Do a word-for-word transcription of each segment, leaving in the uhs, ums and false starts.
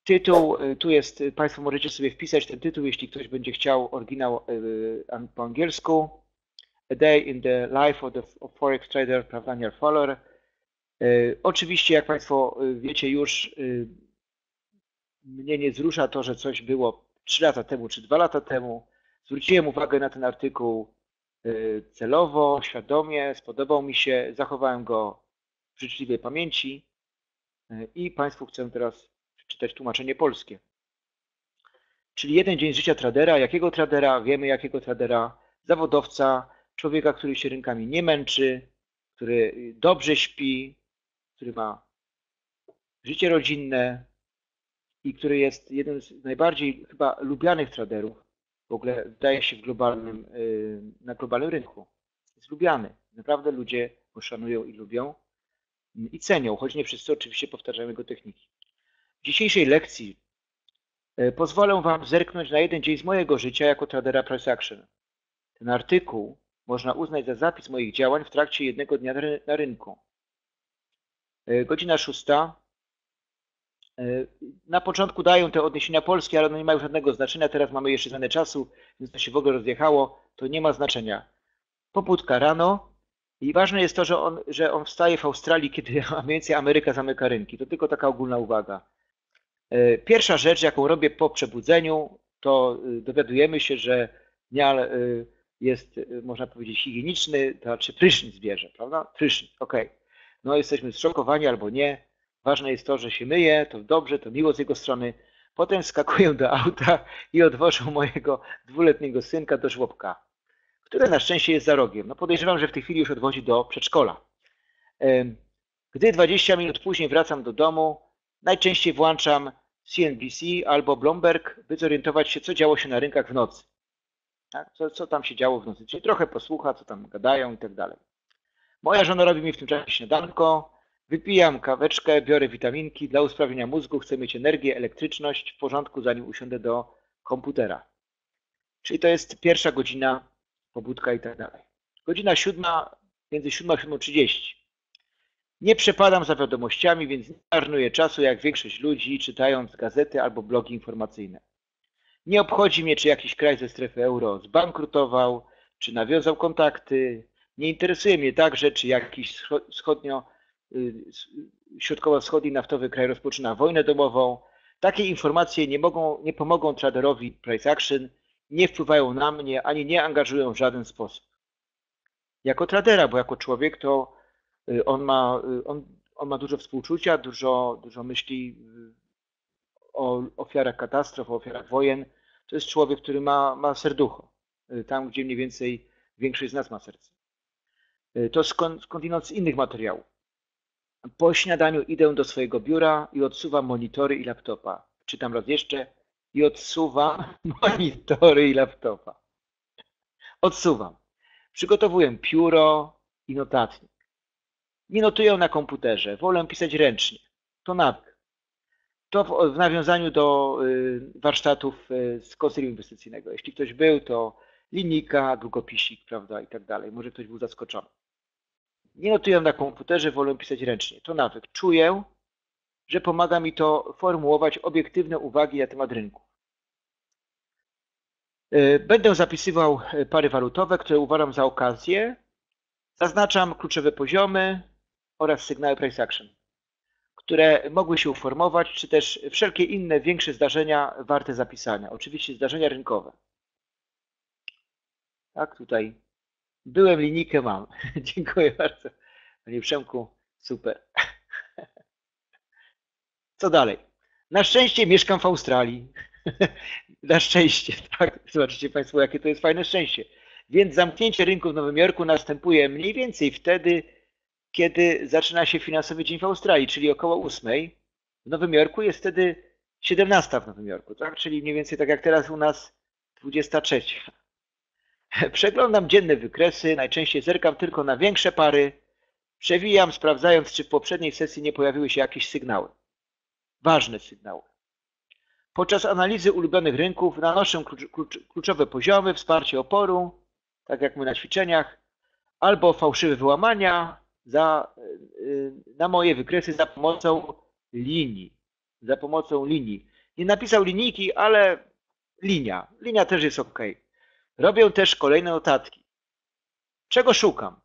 Tytuł, tu jest, Państwo możecie sobie wpisać ten tytuł, jeśli ktoś będzie chciał oryginał po angielsku. A Day in the Life of the Forex Trader, prawda, Daniel Fowler. Oczywiście, jak Państwo wiecie już, mnie nie wzrusza to, że coś było trzy lata temu czy dwa lata temu. Zwróciłem uwagę na ten artykuł celowo, świadomie, spodobał mi się, zachowałem go w życzliwej pamięci i Państwu chcę teraz przeczytać tłumaczenie polskie. Czyli jeden dzień życia tradera. Jakiego tradera? Wiemy jakiego tradera. Zawodowca, człowieka, który się rynkami nie męczy, który dobrze śpi, który ma życie rodzinne i który jest jednym z najbardziej chyba lubianych traderów. W ogóle wydaje się w globalnym, na globalnym rynku. Jest lubiany. Naprawdę ludzie go szanują i lubią i cenią, choć nie wszyscy oczywiście powtarzają jego techniki. W dzisiejszej lekcji pozwolę Wam zerknąć na jeden dzień z mojego życia jako tradera price action. Ten artykuł można uznać za zapis moich działań w trakcie jednego dnia na rynku. Godzina szósta. Na początku dają te odniesienia polskie, ale one nie mają żadnego znaczenia. Teraz mamy jeszcze zmianę czasu, więc to się w ogóle rozjechało. To nie ma znaczenia. Pobudka rano i ważne jest to, że on, że on wstaje w Australii, kiedy mniej więcej Ameryka zamyka rynki. To tylko taka ogólna uwaga. Pierwsza rzecz, jaką robię po przebudzeniu, to dowiadujemy się, że Nial jest, można powiedzieć, higieniczny, to znaczy prysznic bierze, prawda? Prysznic, ok. No jesteśmy zszokowani albo nie. Ważne jest to, że się myje, to dobrze, to miło z jego strony. Potem skakuję do auta i odwożę mojego dwuletniego synka do żłobka, które na szczęście jest za rogiem. No podejrzewam, że w tej chwili już odwozi do przedszkola. Gdy dwadzieścia minut później wracam do domu, najczęściej włączam C N B C albo Bloomberg, by zorientować się, co działo się na rynkach w nocy. Tak? Co, co tam się działo w nocy, czyli trochę posłucha, co tam gadają i tak dalej. Moja żona robi mi w tym czasie śniadanko, wypijam kaweczkę, biorę witaminki dla usprawnienia mózgu, chcę mieć energię, elektryczność w porządku, zanim usiądę do komputera. Czyli to jest pierwsza godzina, pobudka i tak dalej. Godzina siódma, między siódmą a siódmą trzydzieści. Nie przepadam za wiadomościami, więc nie marnuję czasu jak większość ludzi, czytając gazety albo blogi informacyjne. Nie obchodzi mnie, czy jakiś kraj ze strefy euro zbankrutował, czy nawiązał kontakty. Nie interesuje mnie także, czy jakiś wschodnio, środkowo-wschodni naftowy kraj rozpoczyna wojnę domową. Takie informacje nie, mogą, nie pomogą traderowi price action, nie wpływają na mnie, ani nie angażują w żaden sposób. Jako tradera, bo jako człowiek to on ma, on, on ma dużo współczucia, dużo, dużo myśli o ofiarach katastrof, o ofiarach wojen. To jest człowiek, który ma, ma serducho, tam gdzie mniej więcej większość z nas ma serce. To skąd, skądinąd z innych materiałów. Po śniadaniu idę do swojego biura i odsuwam monitory i laptopa. Czytam raz jeszcze i odsuwam monitory i laptopa. Odsuwam. Przygotowuję pióro i notatnik. Nie notuję na komputerze, wolę pisać ręcznie. To nawyk. To w, w nawiązaniu do y, warsztatów y, z konseling inwestycyjnego. Jeśli ktoś był, to linijka, długopisik, prawda, i tak dalej. Może ktoś był zaskoczony. Nie notuję na komputerze, wolę pisać ręcznie. To nawyk. Czuję, że pomaga mi to formułować obiektywne uwagi na temat rynku. Y, będę zapisywał pary walutowe, które uważam za okazję. Zaznaczam kluczowe poziomy oraz sygnały price action, które mogły się uformować, czy też wszelkie inne większe zdarzenia warte zapisania. Oczywiście zdarzenia rynkowe. Tak, tutaj byłem, linijkę mam. Dziękuję bardzo. Panie Przemku, super. Co dalej? Na szczęście mieszkam w Australii. Na szczęście, tak. Zobaczycie Państwo, jakie to jest fajne szczęście. Więc zamknięcie rynku w Nowym Jorku następuje mniej więcej wtedy, kiedy zaczyna się finansowy dzień w Australii, czyli około ósmej. W Nowym Jorku jest wtedy siedemnasta w Nowym Jorku, tak? Czyli mniej więcej tak jak teraz u nas dwudziesta trzecia. Przeglądam dzienne wykresy, najczęściej zerkam tylko na większe pary. Przewijam, sprawdzając, czy w poprzedniej sesji nie pojawiły się jakieś sygnały. Ważne sygnały. Podczas analizy ulubionych rynków nanoszę klucz, klucz, kluczowe poziomy, wsparcie oporu, tak jak my na ćwiczeniach, albo fałszywe wyłamania za, na moje wykresy za pomocą linii. Za pomocą linii. Nie napisał linijki, ale linia. Linia też jest ok. Robię też kolejne notatki. Czego szukam?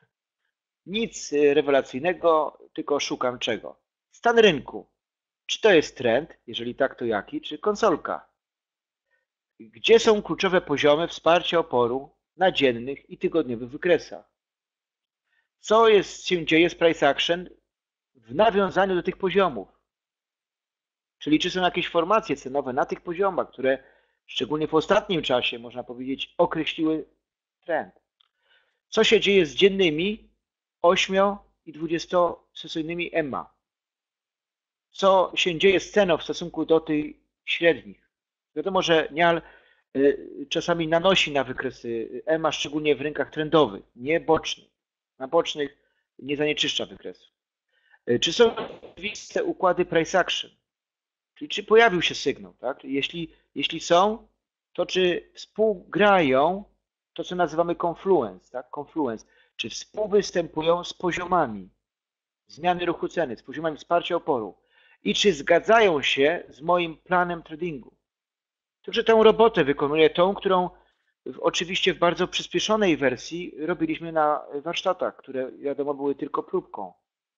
Nic rewelacyjnego, tylko szukam czego? Stan rynku. Czy to jest trend? Jeżeli tak, to jaki? Czy konsolka? Gdzie są kluczowe poziomy wsparcia oporu na dziennych i tygodniowych wykresach? Co jest, się dzieje z price action w nawiązaniu do tych poziomów? Czyli czy są jakieś formacje cenowe na tych poziomach, które szczególnie w ostatnim czasie, można powiedzieć, określiły trend? Co się dzieje z dziennymi osiem i dwudziestosesyjnymi E M A? Co się dzieje z ceną w stosunku do tych średnich? Wiadomo, że Nial czasami nanosi na wykresy E M A, szczególnie w rynkach trendowych, nie bocznych. Na bocznych nie zanieczyszcza wykresu. Czy są oczywiste układy price action? Czyli czy pojawił się sygnał? Tak? Jeśli, jeśli są, to czy współgrają to, co nazywamy confluence, tak? Confluence, czy współwystępują z poziomami zmiany ruchu ceny, z poziomami wsparcia oporu i czy zgadzają się z moim planem tradingu. Także tę robotę wykonuję, tą, którą w, oczywiście w bardzo przyspieszonej wersji robiliśmy na warsztatach, które wiadomo były tylko próbką.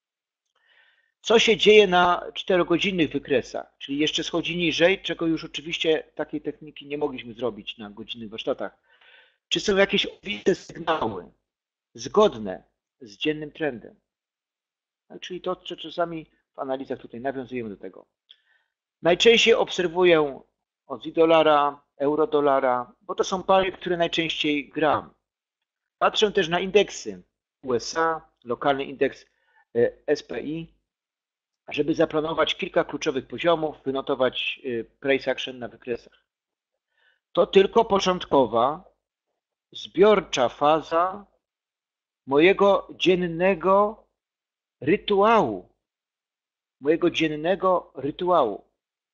Co się dzieje na czterogodzinnych wykresach, czyli jeszcze schodzi niżej, czego już oczywiście takiej techniki nie mogliśmy zrobić na godzinnych warsztatach. Czy są jakieś oczywiste sygnały zgodne z dziennym trendem? Czyli to, co czasami w analizach tutaj nawiązujemy do tego. Najczęściej obserwuję Aussie dolara, euro dolara, bo to są pary, które najczęściej gram. Patrzę też na indeksy U S A, lokalny indeks S P I, żeby zaplanować kilka kluczowych poziomów, wynotować price action na wykresach. To tylko początkowa, zbiorcza faza mojego dziennego rytuału. Mojego dziennego rytuału.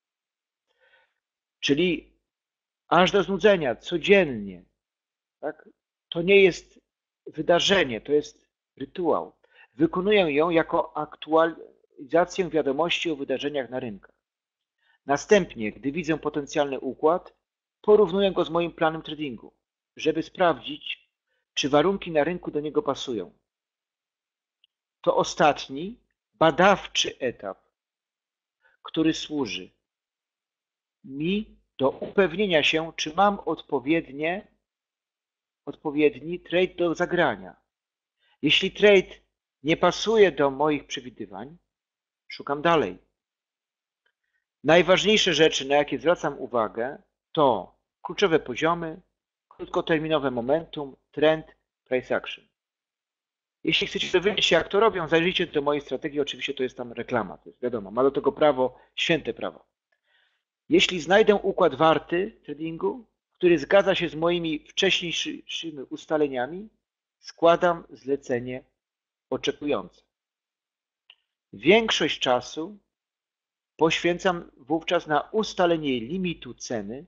Czyli aż do znudzenia, codziennie. Tak? To nie jest wydarzenie, to jest rytuał. Wykonuję ją jako aktualizację wiadomości o wydarzeniach na rynkach. Następnie, gdy widzę potencjalny układ, porównuję go z moim planem tradingu, żeby sprawdzić, czy warunki na rynku do niego pasują. To ostatni, badawczy etap, który służy mi do upewnienia się, czy mam odpowiednie, odpowiedni trade do zagrania. Jeśli trade nie pasuje do moich przewidywań, szukam dalej. Najważniejsze rzeczy, na jakie zwracam uwagę, to kluczowe poziomy, krótkoterminowe momentum, trend, price action. Jeśli chcecie dowiedzieć się, jak to robią, zajrzyjcie do mojej strategii, oczywiście to jest tam reklama, to jest wiadomo, ma do tego prawo, święte prawo. Jeśli znajdę układ warty tradingu, który zgadza się z moimi wcześniejszymi ustaleniami, składam zlecenie oczekujące. Większość czasu poświęcam wówczas na ustalenie limitu ceny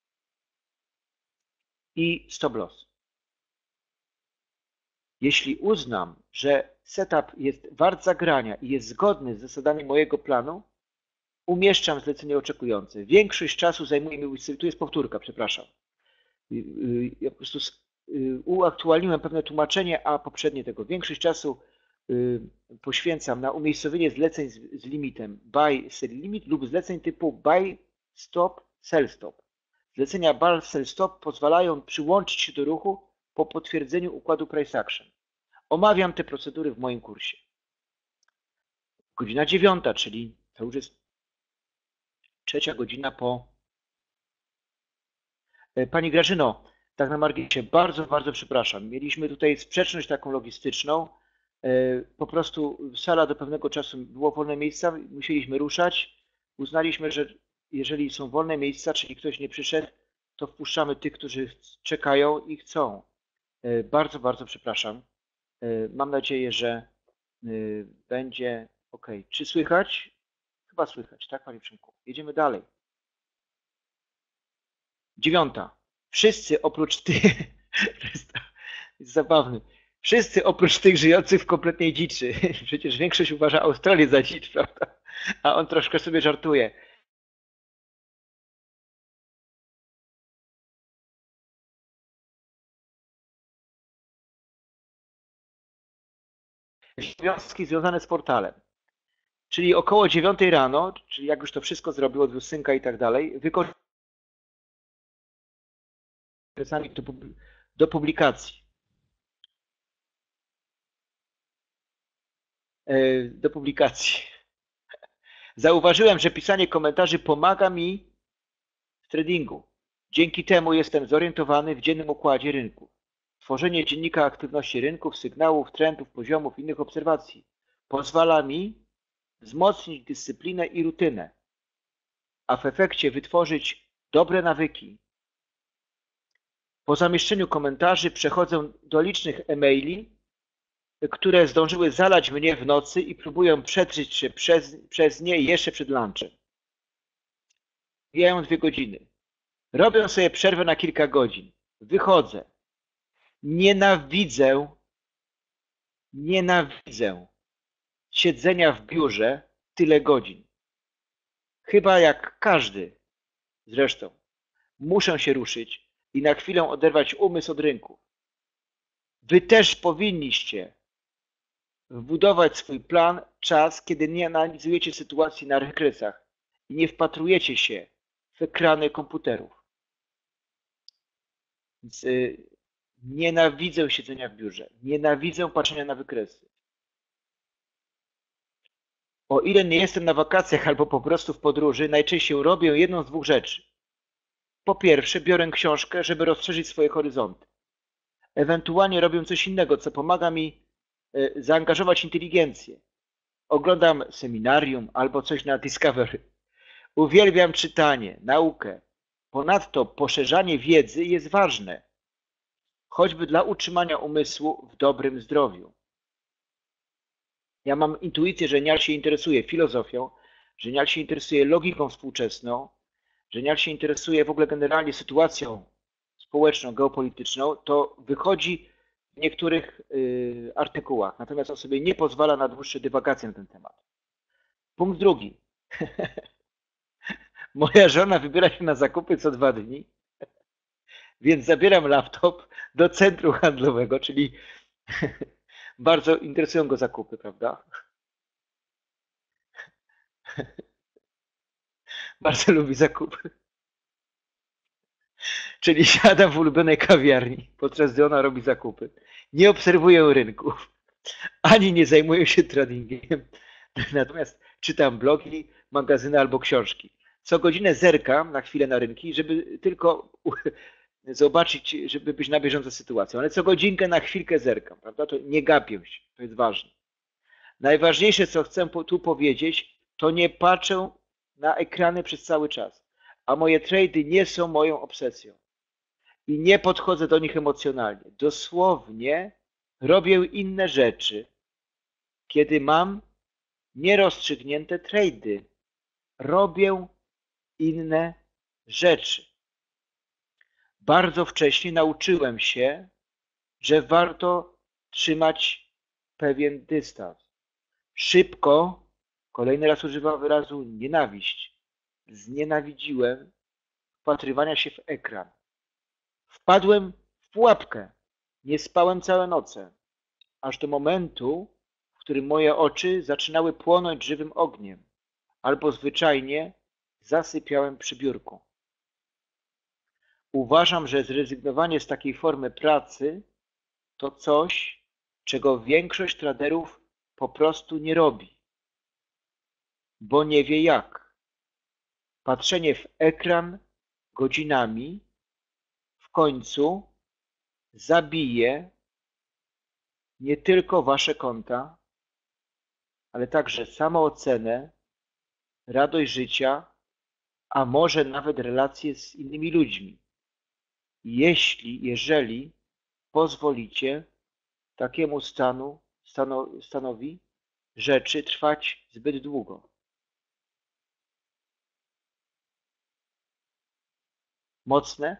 i stop loss. Jeśli uznam, że setup jest wart zagrania i jest zgodny z zasadami mojego planu, umieszczam zlecenie oczekujące. Większość czasu zajmuje mi, tu jest powtórka, przepraszam. Ja po prostu uaktualniłem pewne tłumaczenie, a poprzednie tego. Większość czasu poświęcam na umiejscowienie zleceń z limitem buy, sell limit lub zleceń typu buy, stop, sell stop. Zlecenia buy, sell stop pozwalają przyłączyć się do ruchu po potwierdzeniu układu price action. Omawiam te procedury w moim kursie. Godzina dziewiąta, czyli to już jest trzecia godzina po... Pani Grażyno, tak na marginesie, bardzo, bardzo przepraszam. Mieliśmy tutaj sprzeczność taką logistyczną. Po prostu sala do pewnego czasu było wolne miejsca, musieliśmy ruszać. Uznaliśmy, że jeżeli są wolne miejsca, czyli ktoś nie przyszedł, to wpuszczamy tych, którzy czekają i chcą. Bardzo, bardzo przepraszam. Mam nadzieję, że będzie ok. Czy słychać? Chyba słychać, tak, Panie Przemku? Jedziemy dalej. Dziewiąta. Wszyscy oprócz tych, to jest, to jest zabawny, wszyscy oprócz tych żyjących w kompletnej dziczy. Przecież większość uważa Australię za dzicz, prawda? A on troszkę sobie żartuje. obowiązki związane z portalem. Czyli około dziewiątej rano, czyli jak już to wszystko zrobił, odwiózł synka i tak dalej, wykorzystał do, do publikacji. Do publikacji. Zauważyłem, że pisanie komentarzy pomaga mi w tradingu. Dzięki temu jestem zorientowany w dziennym układzie rynku. Tworzenie dziennika aktywności rynków, sygnałów, trendów, poziomów, innych obserwacji pozwala mi wzmocnić dyscyplinę i rutynę, a w efekcie wytworzyć dobre nawyki. Po zamieszczeniu komentarzy przechodzę do licznych e-maili, które zdążyły zalać mnie w nocy i próbuję przetrzeć się przez, przez nie jeszcze przed lunchem. Mijają dwie godziny. Robię sobie przerwę na kilka godzin. Wychodzę. Nienawidzę, nienawidzę siedzenia w biurze tyle godzin. Chyba jak każdy zresztą. Muszę się ruszyć i na chwilę oderwać umysł od rynku. Wy też powinniście wbudować swój plan, czas, kiedy nie analizujecie sytuacji na wykresach i nie wpatrujecie się w ekrany komputerów. Więc, yy, nienawidzę siedzenia w biurze. Nienawidzę patrzenia na wykresy. O ile nie jestem na wakacjach albo po prostu w podróży, najczęściej robię jedną z dwóch rzeczy. Po pierwsze, biorę książkę, żeby rozszerzyć swoje horyzonty. Ewentualnie robię coś innego, co pomaga mi zaangażować inteligencję. Oglądam seminarium albo coś na Discovery. Uwielbiam czytanie, naukę. Ponadto poszerzanie wiedzy jest ważne, choćby dla utrzymania umysłu w dobrym zdrowiu. Ja mam intuicję, że Nial się interesuje filozofią, że Nial się interesuje logiką współczesną, że Nial się interesuje w ogóle generalnie sytuacją społeczną, geopolityczną, to wychodzi w niektórych y, artykułach. Natomiast on sobie nie pozwala na dłuższe dywagacje na ten temat. Punkt drugi. Moja żona wybiera się na zakupy co dwa dni, więc zabieram laptop do centrum handlowego, czyli bardzo interesują go zakupy, prawda? Bardzo lubi zakupy. Czyli siadam w ulubionej kawiarni, podczas gdy ona robi zakupy. Nie obserwuję rynków, ani nie zajmuję się tradingiem. Natomiast czytam blogi, magazyny albo książki. Co godzinę zerkam na chwilę na rynki, żeby tylko zobaczyć, żeby być na bieżąco z sytuacją. Ale co godzinkę na chwilkę zerkam, prawda? To nie gapię się, to jest ważne. Najważniejsze, co chcę tu powiedzieć, to nie patrzę na ekrany przez cały czas. A moje trady nie są moją obsesją. I nie podchodzę do nich emocjonalnie. Dosłownie robię inne rzeczy, kiedy mam nierozstrzygnięte trady. Robię inne rzeczy. Bardzo wcześnie nauczyłem się, że warto trzymać pewien dystans. Szybko, kolejny raz używam wyrazu nienawiść, znienawidziłem wpatrywania się w ekran. Wpadłem w pułapkę. Nie spałem całe noce, aż do momentu, w którym moje oczy zaczynały płonąć żywym ogniem, albo zwyczajnie zasypiałem przy biurku. Uważam, że zrezygnowanie z takiej formy pracy to coś, czego większość traderów po prostu nie robi, bo nie wie jak. Patrzenie w ekran godzinami w końcu zabije nie tylko wasze konta, ale także samoocenę, radość życia, a może nawet relacje z innymi ludźmi. Jeśli, jeżeli pozwolicie takiemu stanu, stano, stanowi rzeczy trwać zbyt długo. Mocne?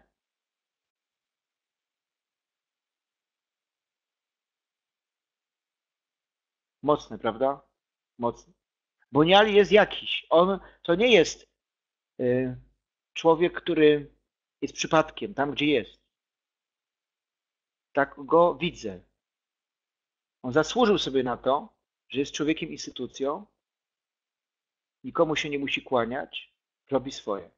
Mocne, prawda? Mocne. Bo Nial jest jakiś. On to nie jest y, człowiek, który jest przypadkiem tam, gdzie jest. Tak go widzę. On zasłużył sobie na to, że jest człowiekiem instytucją, nikomu się nie musi kłaniać, robi swoje.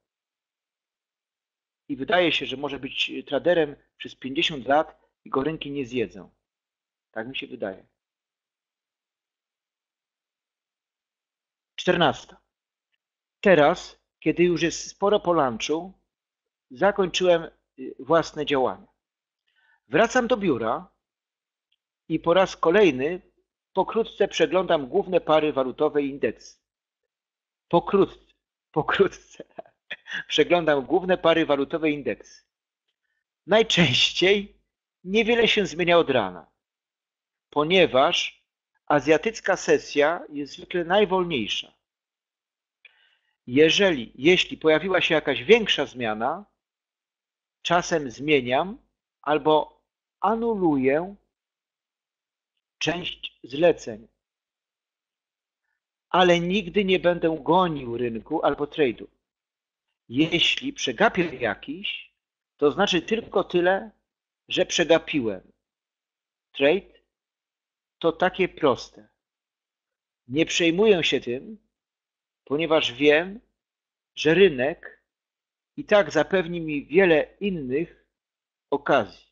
I wydaje się, że może być traderem przez pięćdziesiąt lat i go rynki nie zjedzą. Tak mi się wydaje. czternasta. Teraz, kiedy już jest sporo po lunchu, zakończyłem własne działania. Wracam do biura i po raz kolejny pokrótce przeglądam główne pary walutowe i indeksy. Pokrótce, pokrótce przeglądam główne pary walutowe i indeksy. Najczęściej niewiele się zmienia od rana, ponieważ azjatycka sesja jest zwykle najwolniejsza. Jeżeli, jeśli pojawiła się jakaś większa zmiana, czasem zmieniam albo anuluję część zleceń, ale nigdy nie będę gonił rynku albo trade'u. Jeśli przegapię jakiś, to znaczy tylko tyle, że przegapiłem. Trade to takie proste. Nie przejmuję się tym, ponieważ wiem, że rynek i tak zapewni mi wiele innych okazji.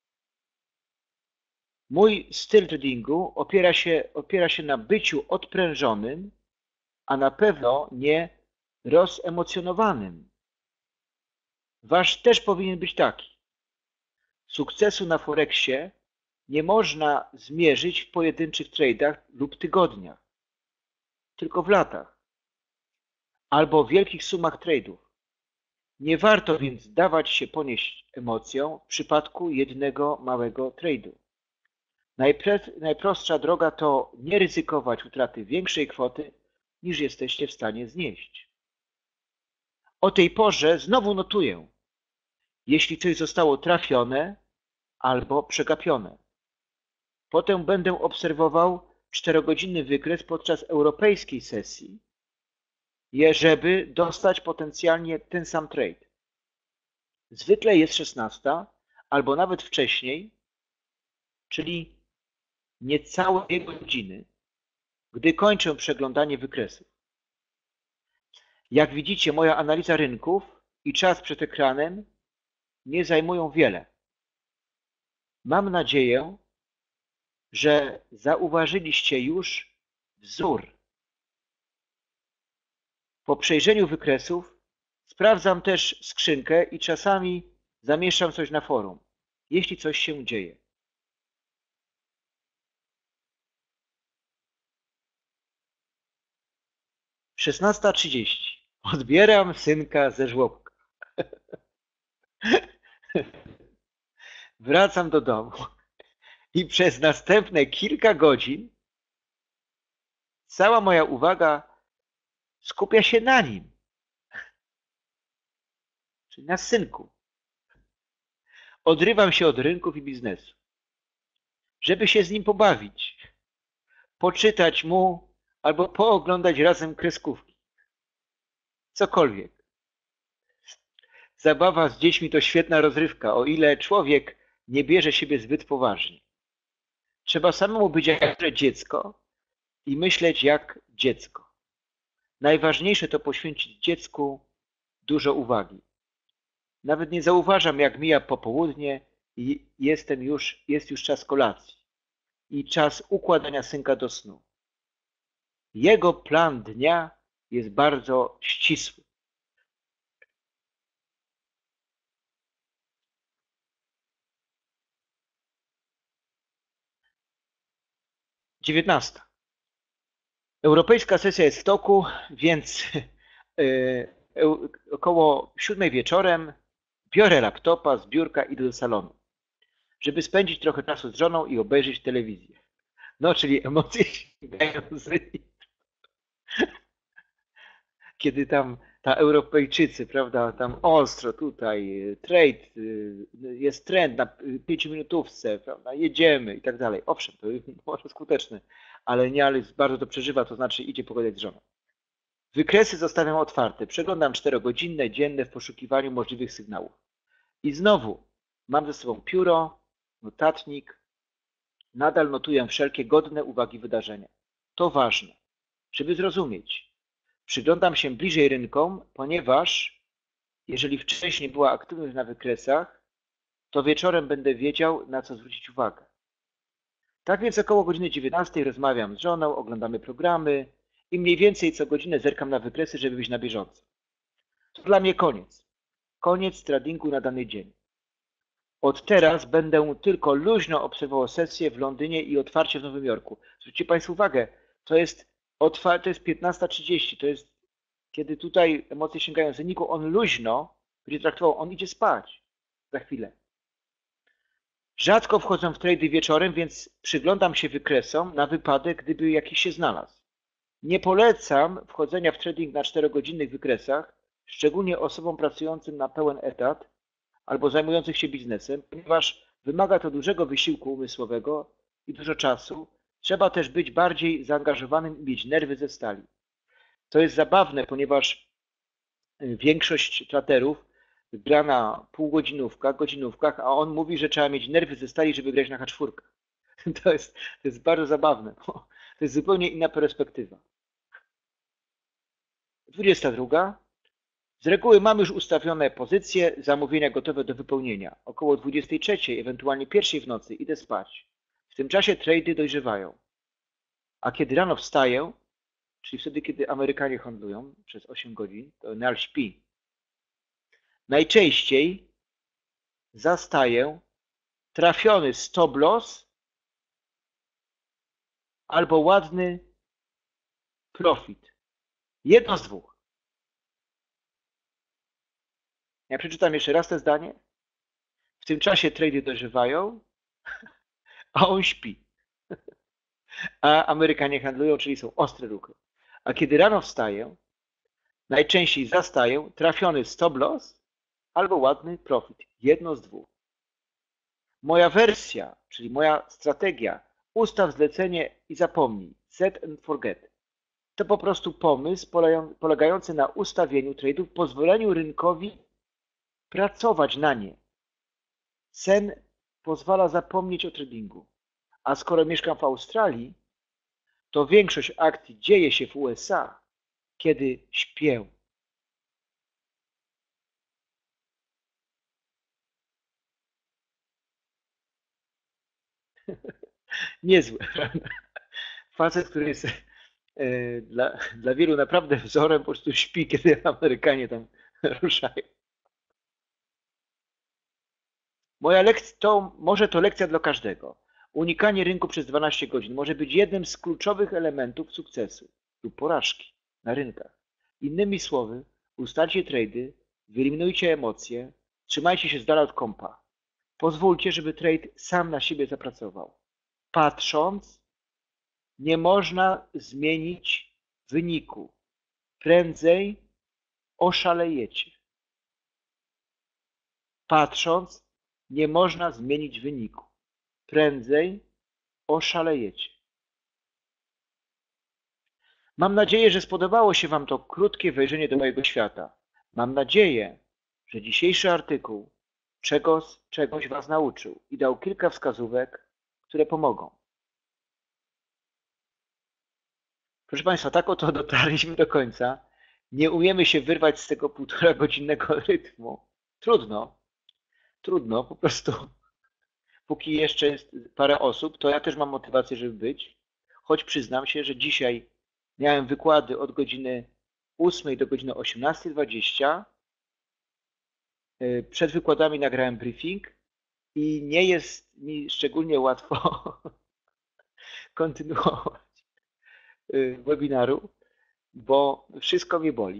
Mój styl tradingu opiera się, opiera się na byciu odprężonym, a na pewno nie rozemocjonowanym. Wasz też powinien być taki. Sukcesu na Forexie nie można zmierzyć w pojedynczych trade'ach lub tygodniach, tylko w latach albo w wielkich sumach trade'ów. Nie warto więc dawać się ponieść emocjom w przypadku jednego małego trade'u. Najprostsza droga to nie ryzykować utraty większej kwoty, niż jesteście w stanie znieść. O tej porze znowu notuję, jeśli coś zostało trafione albo przegapione. Potem będę obserwował czterogodzinny wykres podczas europejskiej sesji, żeby dostać potencjalnie ten sam trade. Zwykle jest szesnasta albo nawet wcześniej, czyli niecałe dwie godziny, gdy kończę przeglądanie wykresów. Jak widzicie, moja analiza rynków i czas przed ekranem nie zajmują wiele. Mam nadzieję, że zauważyliście już wzór. Po przejrzeniu wykresów sprawdzam też skrzynkę i czasami zamieszczam coś na forum, jeśli coś się dzieje. szesnasta trzydzieści. Odbieram synka ze żłobka. Wracam do domu i przez następne kilka godzin cała moja uwaga skupia się na nim, czyli na synku. Odrywam się od rynków i biznesu, żeby się z nim pobawić, poczytać mu albo pooglądać razem kreskówki. Cokolwiek. Zabawa z dziećmi to świetna rozrywka, o ile człowiek nie bierze siebie zbyt poważnie. Trzeba samemu być jak dziecko i myśleć jak dziecko. Najważniejsze to poświęcić dziecku dużo uwagi. Nawet nie zauważam, jak mija popołudnie i jestem już, jest już czas kolacji i czas układania synka do snu. Jego plan dnia jest bardzo ścisły. dziewiętnasta. Europejska sesja jest w toku, więc około siódmej wieczorem biorę laptopa z biurka i idę do salonu, żeby spędzić trochę czasu z żoną i obejrzeć telewizję. No, czyli emocje sięgają z ryj. Kiedy tam ta Europejczycy, prawda, tam ostro tutaj, trade, jest trend na pięciominutówce, prawda, jedziemy i tak dalej. Owszem, to jest może skuteczne, ale nie, ale bardzo to przeżywa, to znaczy idzie pogadać z żoną. Wykresy zostawiam otwarte, przeglądam czterogodzinne, dzienne w poszukiwaniu możliwych sygnałów. I znowu mam ze sobą pióro, notatnik, nadal notuję wszelkie godne uwagi wydarzenia. To ważne, żeby zrozumieć. Przyglądam się bliżej rynkom, ponieważ jeżeli wcześniej była aktywność na wykresach, to wieczorem będę wiedział, na co zwrócić uwagę. Tak więc około godziny dziewiętnastej rozmawiam z żoną, oglądamy programy i mniej więcej co godzinę zerkam na wykresy, żeby być na bieżąco. To dla mnie koniec. Koniec tradingu na dany dzień. Od teraz będę tylko luźno obserwował sesję w Londynie i otwarcie w Nowym Jorku. Zwróćcie Państwo uwagę, to jest, otwar- to jest piętnasta trzydzieści, to jest kiedy tutaj emocje sięgają zeniku, on luźno będzie traktował, on idzie spać za chwilę. Rzadko wchodzę w trady wieczorem, więc przyglądam się wykresom na wypadek, gdyby jakiś się znalazł. Nie polecam wchodzenia w trading na czterogodzinnych wykresach, szczególnie osobom pracującym na pełen etat albo zajmujących się biznesem, ponieważ wymaga to dużego wysiłku umysłowego i dużo czasu. Trzeba też być bardziej zaangażowanym i mieć nerwy ze stali. To jest zabawne, ponieważ większość traderów gra na półgodzinówkach, godzinówkach, a on mówi, że trzeba mieć nerwy ze stali, żeby grać na H cztery. To jest, to jest bardzo zabawne, bo to jest zupełnie inna perspektywa. dwudziesta druga. Z reguły mam już ustawione pozycje, zamówienia gotowe do wypełnienia. Około dwudziestej trzeciej, ewentualnie pierwszej w nocy idę spać. W tym czasie trady dojrzewają. A kiedy rano wstaję, czyli wtedy, kiedy Amerykanie handlują przez osiem godzin, to Nal śpi. Najczęściej zastaję trafiony stop loss albo ładny profit. Jedno z dwóch. Ja przeczytam jeszcze raz to zdanie. W tym czasie trady dojrzewają, a on śpi. A Amerykanie handlują, czyli są ostre ruchy. A kiedy rano wstaję, najczęściej zastaję trafiony stop loss albo ładny profit. Jedno z dwóch. Moja wersja, czyli moja strategia, ustaw zlecenie i zapomnij, set and forget, to po prostu pomysł polegający na ustawieniu trade'ów, pozwoleniu rynkowi pracować na nie. Sen pozwala zapomnieć o tradingu. A skoro mieszkam w Australii, to większość akcji dzieje się w U S A, kiedy śpię. Niezłe. Facet, który jest e, dla, dla wielu naprawdę wzorem, po prostu śpi, kiedy Amerykanie tam ruszają. Moja lekcja to, może to lekcja dla każdego. Unikanie rynku przez dwanaście godzin może być jednym z kluczowych elementów sukcesu lub porażki na rynkach. Innymi słowy, ustalcie trady, wyeliminujcie emocje, trzymajcie się z dala od kompa. Pozwólcie, żeby trade sam na siebie zapracował. Patrząc, nie można zmienić wyniku. Prędzej oszalejecie. Patrząc, nie można zmienić wyniku. Prędzej oszalejecie. Mam nadzieję, że spodobało się Wam to krótkie wejrzenie do mojego świata. Mam nadzieję, że dzisiejszy artykuł czegoś, czegoś Was nauczył i dał kilka wskazówek, które pomogą. Proszę Państwa, tak oto dotarliśmy do końca. Nie umiemy się wyrwać z tego półtora godzinnego rytmu. Trudno. Trudno, po prostu. Póki jeszcze jest parę osób, to ja też mam motywację, żeby być. Choć przyznam się, że dzisiaj miałem wykłady od godziny ósmej do godziny osiemnastej dwadzieścia. Przed wykładami nagrałem briefing i nie jest mi szczególnie łatwo kontynuować webinaru, bo wszystko mnie boli.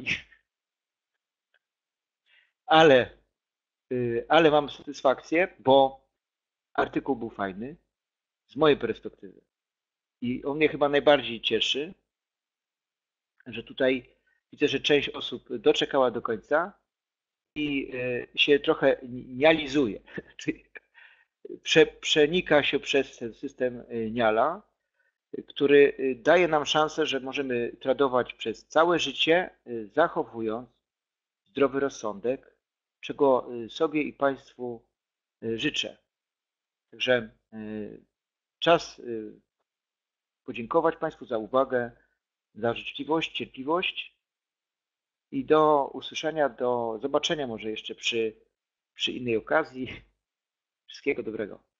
Ale, ale mam satysfakcję, bo artykuł był fajny z mojej perspektywy. I on mnie chyba najbardziej cieszy, że tutaj widzę, że część osób doczekała do końca i się trochę nializuje, czyli prze, przenika się przez ten system Niala, który daje nam szansę, że możemy tradować przez całe życie, zachowując zdrowy rozsądek, czego sobie i Państwu życzę. Także czas podziękować Państwu za uwagę, za życzliwość, cierpliwość i do usłyszenia, do zobaczenia może jeszcze przy, przy innej okazji. Wszystkiego dobrego.